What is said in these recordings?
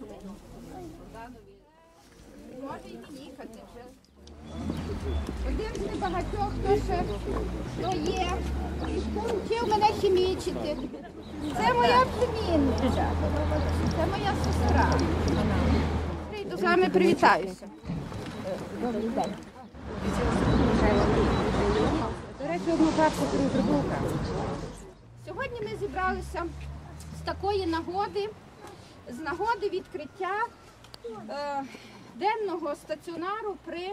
Може і не їхати вже. Один з небагатьох, хто є. Вчив мене хімічити. Це моя племінниця. Це моя сестра. Прийду з вами привітаюся. Добрий день. До речі, одну карту прибулка. Сьогодні ми зібралися з такої нагоди, з нагоди відкриття денного стаціонару при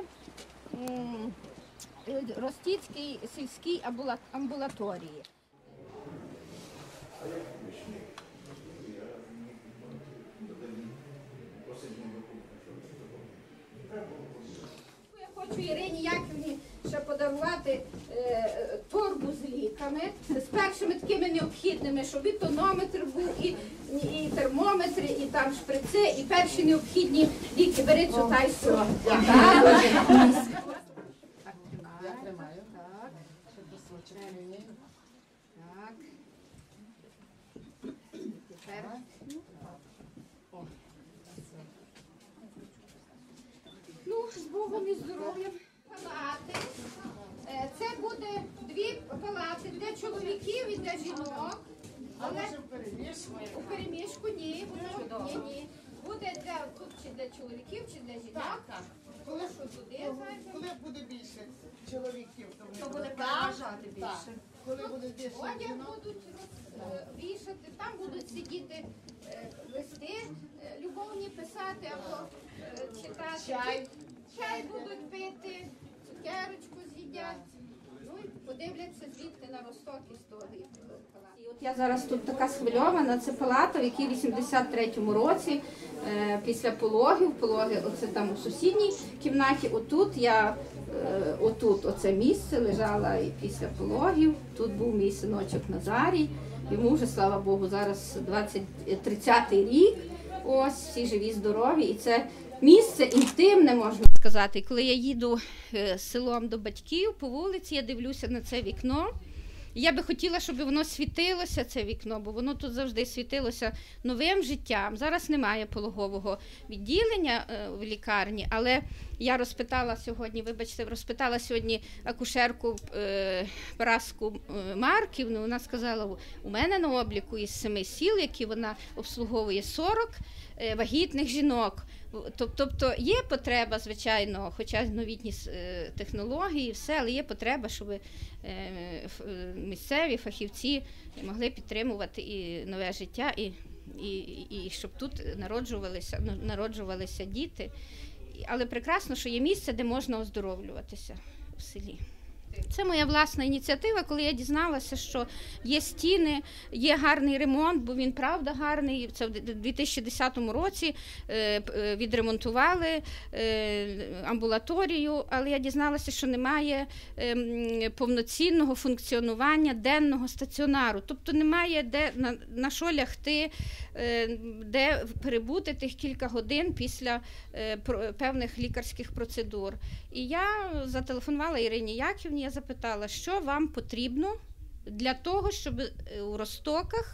Ростицькій сільській амбулаторії. Я хочу Ірині Яківні ще подарувати торбу з ліками, з першими такими необхідними, щоб і тонометр був, і термометри, і там шприци, і перші необхідні ліки. Бери цю та й все. Я тримаю. Так. Щоб досочок мені. Так. Тепер. Ну, з Богом і здоров'ям. Палати. Це буде дві палати для чоловіків і для жінок. Але у переміжку ні. Ні. Буде тут чи для чоловіків, чи для жінок. Коли що туди, коли буде більше чоловіків, то буде бажати більше. Коли буде більше одяг будуть вішати, там будуть сидіти листи, любовні писати або читати. Чай будуть пити, цукерочку з'їдять. Ну і подивляться звідти на Росток історії. Я зараз тут така схвильована, це палата, в якій в 83-му році після пологи оце там у сусідній кімнаті, отут оце місце лежала і після пологів, тут був мій синочок Назарій, йому вже, слава Богу, зараз 30-й рік, ось, всі живі, здорові, і це місце інтимне, можна сказати. Коли я їду селом до батьків по вулиці, я дивлюся на це вікно. Я би хотіла, щоб воно світилося, це вікно, бо воно тут завжди світилося новим життям. Зараз немає пологового відділення в лікарні, але я розпитала сьогодні акушерку Параску Марківну, вона сказала, у мене на обліку із 7 сіл, які вона обслуговує, 40 вагітних жінок. Тобто є потреба, звичайно, хоча новітні технології, все, але є потреба, щоб місцеві фахівці могли підтримувати і нове життя, і щоб тут народжувалися діти. Але прекрасно, що є місце, де можна оздоровлюватися в селі. Це моя власна ініціатива, коли я дізналася, що є стіни, є гарний ремонт, бо він правда гарний. Це в 2010 році відремонтували амбулаторію, але я дізналася, що немає повноцінного функціонування денного стаціонару. Тобто немає на що лягти, де перебути тих кілька годин після певних лікарських процедур. І я зателефонувала Ірині Яківні, я запитала, що вам потрібно для того, щоб у Ростоках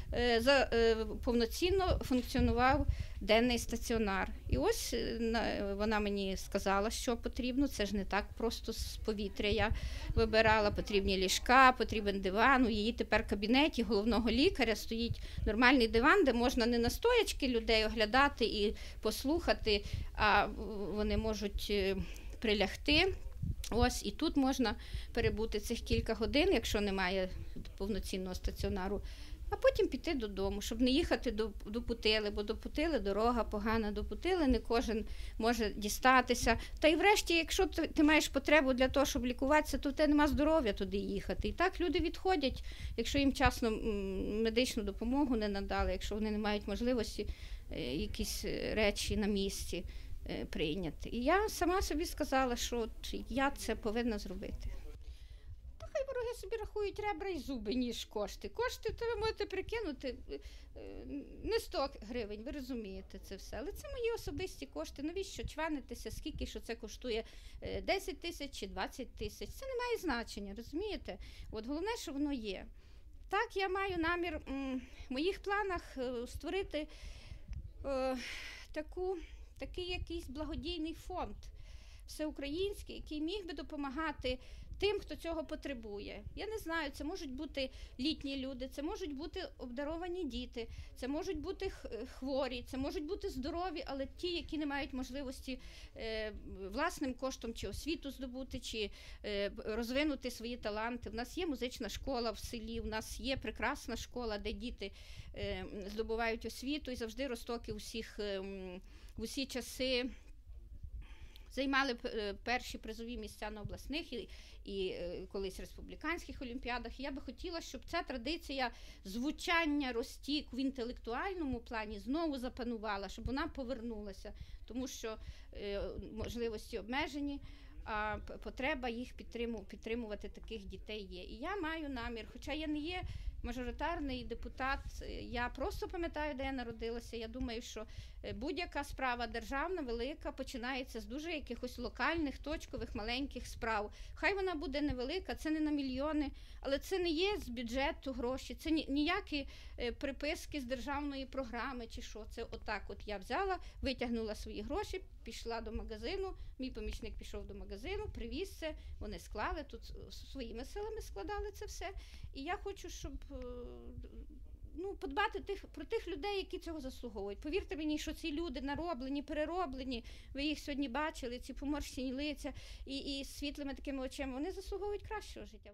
повноцінно функціонував денний стаціонар. І ось вона мені сказала, що потрібно. Це ж не так просто з повітря я вибирала. Потрібні ліжка, потрібен диван. У її тепер кабінеті головного лікаря стоїть нормальний диван, де можна не на стоячки людей оглядати і послухати, а вони можуть прилягти. Ось, і тут можна перебути цих кілька годин, якщо немає повноцінного стаціонару, а потім піти додому, щоб не їхати до Путили, бо до Путили дорога погана, до Путили не кожен може дістатися. Та й врешті, якщо ти маєш потребу для того, щоб лікуватися, то в тебе нема здоров'я туди їхати. І так люди відходять, якщо їм вчасно медичну допомогу не надали, якщо вони не мають можливості якісь речі на місці прийняти. І я сама собі сказала, що я це повинна зробити. Та хай вороги собі рахують ребра і зуби, ніж кошти. Кошти, то ви можете прикинути, не 100 гривень, ви розумієте це все. Але це мої особисті кошти. Навіщо чванитися, скільки що це коштує, 10 тисяч чи 20 тисяч. Це не має значення, розумієте? От головне, що воно є. Так, я маю намір в моїх планах створити такий якийсь благодійний фонд всеукраїнський, який міг би допомагати тим, хто цього потребує. Я не знаю, це можуть бути літні люди, це можуть бути обдаровані діти, це можуть бути хворі, це можуть бути здорові, але ті, які не мають можливості власним коштом чи освіту здобути, чи розвинути свої таланти. У нас є музична школа в селі, у нас є прекрасна школа, де діти здобувають освіту, і завжди Ростоки в усі часи займали перші призові місця на обласних і колись республіканських олімпіадах. І я би хотіла, щоб ця традиція звучання Ростік в інтелектуальному плані знову запанувала, щоб вона повернулася, тому що можливості обмежені, а потреба їх підтримувати таких дітей є. І я маю намір, хоча я не є мажоритарний депутат, я просто пам'ятаю, де я народилася. Я думаю, що будь-яка справа державна, велика, починається з дуже якихось локальних, точкових, маленьких справ. Хай вона буде невелика, це не на мільйони, але це не є з бюджету гроші, це ніякі приписки з державної програми чи що. Це отак от я взяла, витягнула свої гроші, пішла до магазину, мій помічник пішов до магазину, привіз це, вони склали, тут своїми силами складали це все. І я хочу, щоб подбати про тих людей, які цього заслуговують. Повірте мені, що ці люди нароблені, перероблені, ви їх сьогодні бачили, ці поморщені лиця і світлими такими очима, вони заслуговують кращого життя.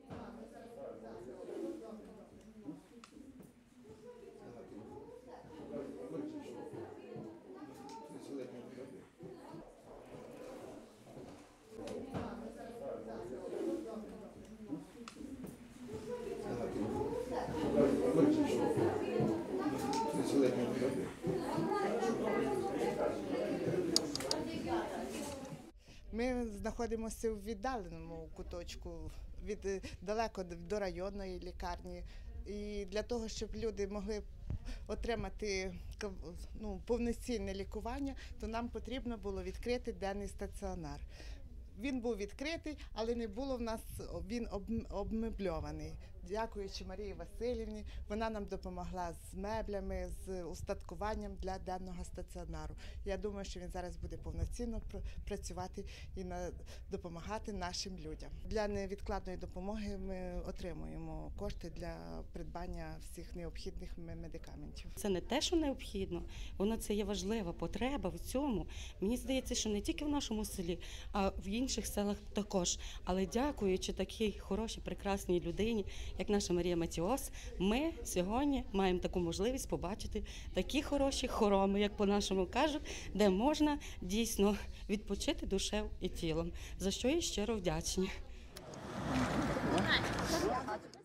Ми знаходимося в віддаленому куточку, далеко до районної лікарні. І для того, щоб люди могли отримати повноцінне лікування, то нам потрібно було відкрити денний стаціонар. Він був відкритий, але не було в нас, він обмебльований. Дякуючи Марії Василівні, вона нам допомогла з меблями, з устаткуванням для денного стаціонару. Я думаю, що він зараз буде повноцінно працювати і допомагати нашим людям. Для невідкладної допомоги ми отримуємо кошти для придбання всіх необхідних медикаментів. Це не те, що необхідно, воно це є важлива потреба в цьому. Мені здається, що не тільки в нашому селі, а в інших селах також. Але дякуючи такій хорошій, прекрасній людині, як наша Марія Матіос, ми сьогодні маємо таку можливість побачити такі хороші хороми, як по-нашому кажуть, де можна дійсно відпочити душею і тілом, за що їй щиро вдячні.